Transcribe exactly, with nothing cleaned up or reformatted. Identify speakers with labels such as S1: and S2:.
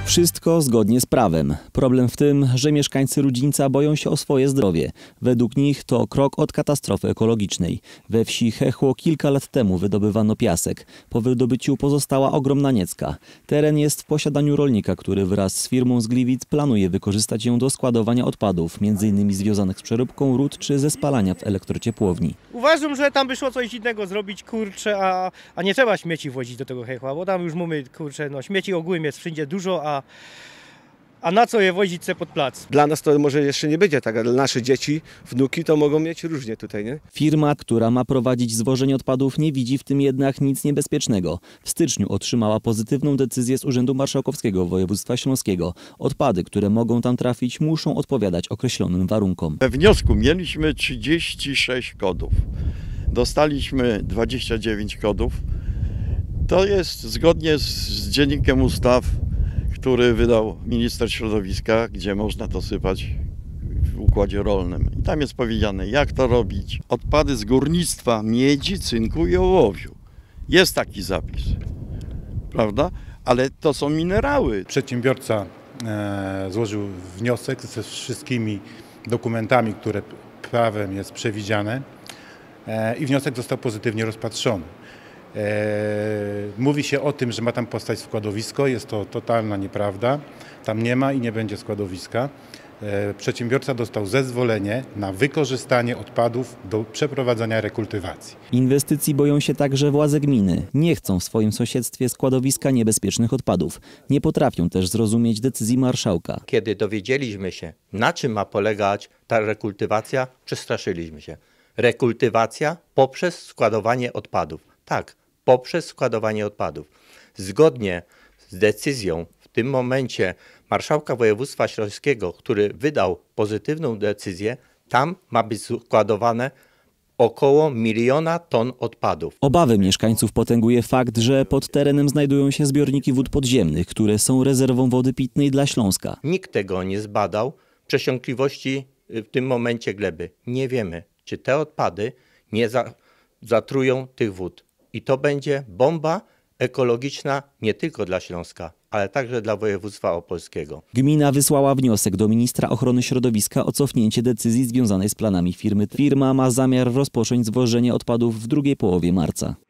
S1: Wszystko zgodnie z prawem. Problem w tym, że mieszkańcy Rudzińca boją się o swoje zdrowie. Według nich to krok od katastrofy ekologicznej. We wsi Chechło kilka lat temu wydobywano piasek. Po wydobyciu pozostała ogromna niecka. Teren jest w posiadaniu rolnika, który wraz z firmą z Gliwic planuje wykorzystać ją do składowania odpadów, między innymi związanych z przeróbką ród czy ze spalania w elektrociepłowni.
S2: Uważam, że tam by szło coś innego zrobić, kurczę, a, a nie trzeba śmieci wozić do tego Chechła, bo tam już mamy, kurczę, no śmieci ogółem jest wszędzie dużo, a, a na co je wozić se pod plac?
S3: Dla nas to może jeszcze nie będzie tak, ale dla nasze dzieci, wnuki to mogą mieć różnie tutaj, nie?
S1: Firma, która ma prowadzić zwożenie odpadów, nie widzi w tym jednak nic niebezpiecznego. W styczniu otrzymała pozytywną decyzję z Urzędu Marszałkowskiego Województwa Śląskiego. Odpady, które mogą tam trafić, muszą odpowiadać określonym warunkom.
S4: We wniosku mieliśmy trzydzieści sześć kodów. Dostaliśmy dwadzieścia dziewięć kodów. To jest zgodnie z, z dziennikiem ustaw, który wydał minister środowiska, gdzie można to sypać w układzie rolnym. I tam jest powiedziane, jak to robić. Odpady z górnictwa miedzi, cynku i ołowiu. Jest taki zapis, prawda? Ale to są minerały.
S5: Przedsiębiorca e, złożył wniosek ze wszystkimi dokumentami, które prawem jest przewidziane e, i wniosek został pozytywnie rozpatrzony. Mówi się o tym, że ma tam powstać składowisko, jest to totalna nieprawda. Tam nie ma i nie będzie składowiska. Przedsiębiorca dostał zezwolenie na wykorzystanie odpadów do przeprowadzania rekultywacji.
S1: Inwestycji boją się także władze gminy. Nie chcą w swoim sąsiedztwie składowiska niebezpiecznych odpadów. Nie potrafią też zrozumieć decyzji marszałka.
S6: Kiedy dowiedzieliśmy się, na czym ma polegać ta rekultywacja, przestraszyliśmy się. Rekultywacja poprzez składowanie odpadów. Tak, poprzez składowanie odpadów. Zgodnie z decyzją w tym momencie marszałka województwa śląskiego, który wydał pozytywną decyzję, tam ma być składowane około miliona ton odpadów.
S1: Obawy mieszkańców potęguje fakt, że pod terenem znajdują się zbiorniki wód podziemnych, które są rezerwą wody pitnej dla Śląska.
S6: Nikt tego nie zbadał. Przesiąkliwości w tym momencie gleby. Nie wiemy, czy te odpady nie za, zatrują tych wód. I to będzie bomba ekologiczna nie tylko dla Śląska, ale także dla województwa opolskiego.
S1: Gmina wysłała wniosek do ministra ochrony środowiska o cofnięcie decyzji związanej z planami firmy. Firma ma zamiar rozpocząć zwożenie odpadów w drugiej połowie marca.